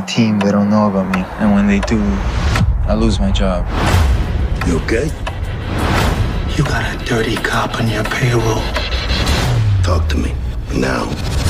team, they don't know about me. And when they do, I lose my job. You okay? You got a dirty cop on your payroll. Talk to me. Now.